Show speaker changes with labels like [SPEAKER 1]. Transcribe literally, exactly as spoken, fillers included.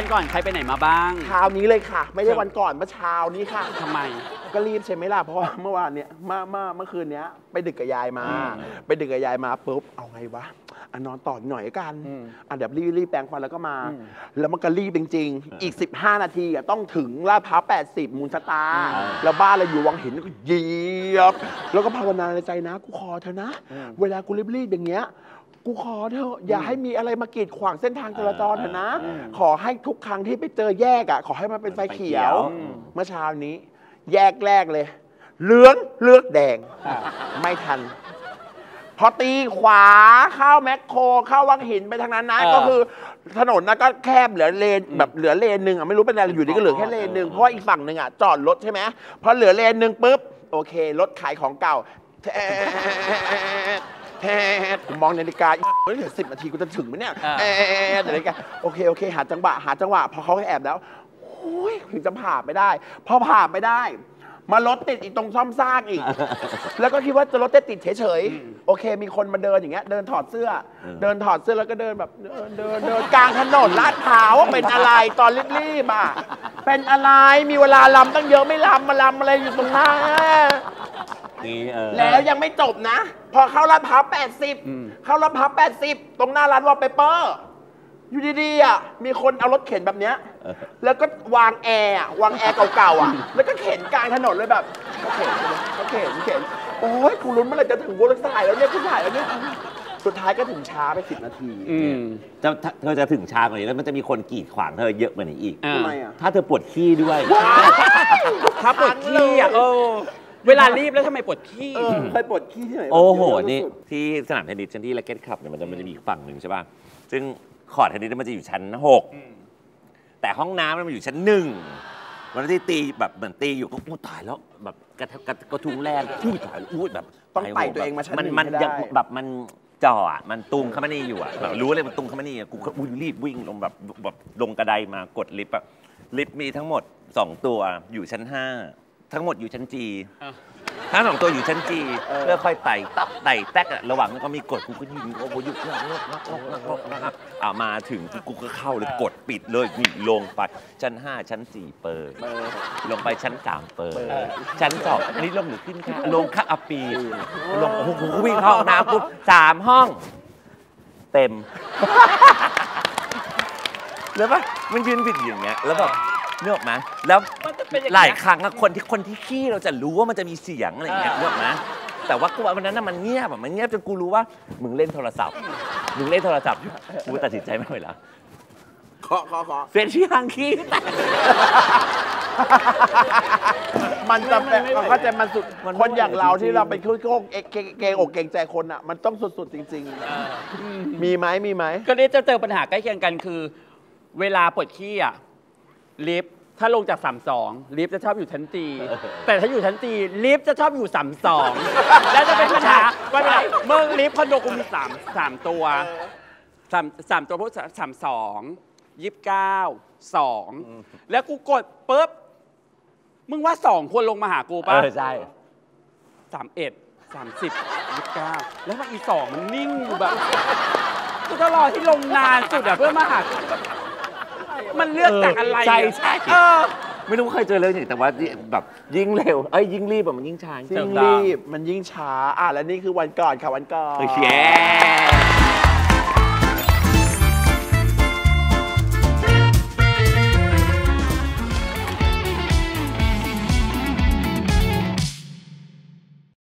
[SPEAKER 1] วันก่อนใครไปไหนมาบ้าง
[SPEAKER 2] เช้านี้เลยค่ะไม่ได้วันก่อนเมื่อเช้านี้ค่ะ
[SPEAKER 1] ทำไม
[SPEAKER 2] ก็รีบใช่ไหมล่ะเพราะว่าเมื่อวานเนี้ยเมื่อเมื่อเมื่อคืนเนี้ยไปดึกกับยายมาไปดึกกับยายมาปุ๊บเอาไงวะอ่ะนอนต่อหน่อยกันอ่ะเดี๋ยวรีบรีบแปรงฟันแล้วก็มาแล้วมันก็รีบจริงๆอีกสิบห้านาทีอ่ะต้องถึงลาดพร้าวแปดสิบมูลสตาร์แล้วบ้านเราอยู่วังหินก็เหยียบแล้วก็ภาวนาในใจนะกูขอเธอนะเวลากูรีบๆอย่างเงี้ยกูขอเถอะอย่าให้มีอะไรมากีดขวางเส้นทางจราจรเถอะนะขอให้ทุกครั้งที่ไปเจอแยกอ่ะขอให้มันเป็นไฟเขียวเมื่อเช้านี้แยกแรกเลยเหลืองเลือกแดงไม่ทันพอตีขวาเข้าแมคโครเข้าวังหินไปทางนั้นนะก็คือถนนนะก็แคบเหลือเลนแบบเหลือเลนหนึ่งอ่ะไม่รู้เป็นอะไรอยู่ดีก็เหลือแค่เลนหนึ่งเพราะว่าอีกฝั่งหนึ่งอ่ะจอดรถใช่ไหมพอเหลือเลนหนึ่งปุ๊บโอเครถขายของเก่าแฮ่ผมมองนาฬิกาเฮ้ยเหลือสิบนาทีกูจะถึงไหมเนี่ยแฮ่นาฬิกาโอเคโอเคหาจังหวะหาจังหวะพอเขาแอบแล้วโอ้ยถึงจะผ่าไม่ได้พอผ่าไม่ได้มารถติดอีกตรงซ่อมซากอีกแล้วก็คิดว่าจะรถติดเฉยๆโอเคมีคนมาเดินอย่างเงี้ยเดินถอดเสื้อเดินถอดเสื้อแล้วก็เดินแบบเดินเดินเดินกลางถนนลาดพร้าวเป็นอะไรตอนรีบๆอ่ะเป็นอะไรมีเวลาลำตั้งเยอะไม่ลำมาลำอะไรอยู่ตรงหน้าแล้วยังไม่จบนะพอเข้าลาดพร้าวแปดสิบเข้าลาดพร้าวแปดสิบตรงหน้าร้านวอลเปเปอร์อยู่ดีๆอ่ะมีคนเอารถเข็นแบบเนี้ยแล้วก็วางแอร์วางแอร์เก่าๆอ่ะแล้วก็เข็นกลางถนนเลยแบบเขาเข็นเขาเข็นเข็นโอ้ยกูลุ้นเมื่อไหร่จะถึงวอลถ่ายแล้วเนี่ยกูถ่ายแล้วเนี่ยสุดท้ายก็ถึงช้าไปสิบนาที
[SPEAKER 3] จะเธอจะถึงช้ากว่านี้แล้วมันจะมีคนกีดขวางเธอเยอะกว่านี้อีก
[SPEAKER 2] ทำไมอ่ะ
[SPEAKER 3] ถ้าเธอปวดขี้ด้วย
[SPEAKER 1] ถ้าปวดขี้อ่ะเออเวลารีบแล้วทำไมปวดขี้
[SPEAKER 2] เคยปวดขี้ที่ไหน
[SPEAKER 3] โอ้โหนี่ที่สนามเทนนิสชั้นที่แร็คเก็ตคลับเนี่ยมันจะมันจะมีฝั่งหนึ่งใช่ป่ะซึ่งคอร์ตเทนนิสมันจะอยู่ชั้นหกแต่ห้องน้ำมันอยู่ชั้นหนึ่งมันที่ตีแบบเหมือนตีอยู่ก็อู้ตายแล้วแบบกระกระทุ้งแรงอู้ตายอู้แบบ
[SPEAKER 2] ต้องไต่ตัวเองมาชั้นหนึ่ง
[SPEAKER 3] มันยังแบบมันจ่ออ่ะมันตุงเข้ามานี่อยู่อ่ะแบบรู้เลยมันตุงเข้ามานี่กูก็รีบวิ่งลงแบบแบบลงกระไดมากดลิฟต์อ่ะลิฟต์มีทั้งหมดสองตัวอยู่ชั้นห้าทั้งหมดอยู่ชั้นจีทั้งสองตัวอยู่ชั้นจีเพื่อค่อยไต่ตับไต่แตกอะระหว่างนั้นก็มีกดกูก็ยิงโอ้โหยุบนักนักนักนักนักอ่ามาถึงกูก็เข้าเลยกดปิดเลยนี่ลงไปชั้นห้าชั้นสี่เปิดลงไปชั้นสามเปิดชั้นสองอันนี้ลงหรือขึ้นค่ะลงค่ะอปีลงโอ้โหวิ่งห้องน้ำปุ๊บสามห้องเต็มแล้วป่ะมันยืนปิดอย่างเงี้ยแล้วแบบเนื้อออกมาแล้วหลายครั้งอะคนที่คนที่ขี้เราจะรู้ว่ามันจะมีเสียงอะไรอย่างเงี้ยเนื้อออกมาแต่ว่ากูวันนั้นมันเงียบแบบมันเงียบจนกูรู้ว่ามึงเล่นโทรศัพท์มึงเล่นโทรศัพท์กูตัดสินใจไม่ไหวแล้ว
[SPEAKER 2] ขอขอขอ
[SPEAKER 3] เฟรนชี่ฮังขี้
[SPEAKER 2] มันจะเป็นเขาจะมันสุดคนอย่างเราที่เราเป็นคุยโก้เกงอกเกงใจคนอะมันต้องสุดๆจริงๆมีไหมมีไหม
[SPEAKER 1] ก็นี่จะเจอปัญหาใกล้เคียงกันคือเวลาปวดขี้อะลิฟต์ถ้าลงจากสามสองลิฟต์จะชอบอยู่ชั้นจีแต่ถ้าอยู่ชั้นจีลิฟต์จะชอบอยู่สามสองแล้วจะเป็นปัญหาว่าเมื่อลิฟต์คอนโดกูมีสามสามตัวสามสามตัวพวกสามสองยี่สิบเก้าสองแล้วกูกดปุ๊บมึงว่าสองคนลงมาหากูป่ะ
[SPEAKER 3] ใช่
[SPEAKER 1] สามเอ็ดสามสิบยี่สิบเก้าแล้วมันอีสองมันนิ่งอยู่แบบกูจะรอที่ลงนานสุดอะเพื่อมาหามันเลือกจากอะไร
[SPEAKER 3] ใช่ใช่ไม่รู้เคยเจอเรื่องนี้แต่ว่าแบบยิ่งเร็วเอ้ยยิ่งรีบแบบมันยิ่งช้า
[SPEAKER 2] ยิ่งรีบมันยิ่งช้าอ่ะและนี่คือวันก่อนค่ะวันก่อน
[SPEAKER 3] เย้